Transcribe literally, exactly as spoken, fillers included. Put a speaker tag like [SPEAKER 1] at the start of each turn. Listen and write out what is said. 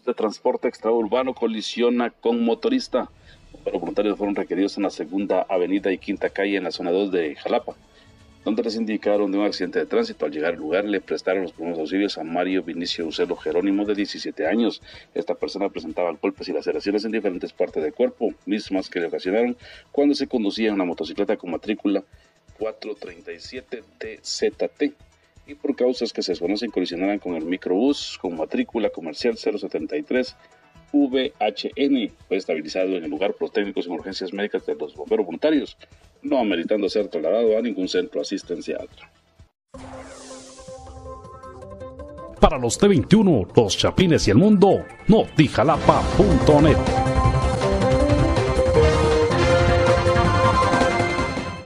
[SPEAKER 1] de transporte extraurbano colisiona con motorista. Los voluntarios fueron requeridos en la segunda avenida y quinta calle en la zona dos de Jalapa, donde les indicaron de un accidente de tránsito. Al llegar al lugar le prestaron los primeros auxilios a Mario Vinicio Ucelo Jerónimo, de diecisiete años. Esta persona presentaba golpes y laceraciones en diferentes partes del cuerpo, mismas que le ocasionaron cuando se conducía en una motocicleta con matrícula cuatro treinta y siete T Z T y por causas que se desconocen colisionaran con el microbús con matrícula comercial cero setenta y tres V H N. Fue estabilizado en el lugar por técnicos en urgencias médicas de los bomberos voluntarios, no ameritando ser trasladado a ningún centro asistencial.
[SPEAKER 2] Para los T veintiuno, los Chapines y el mundo, notijalapa punto net.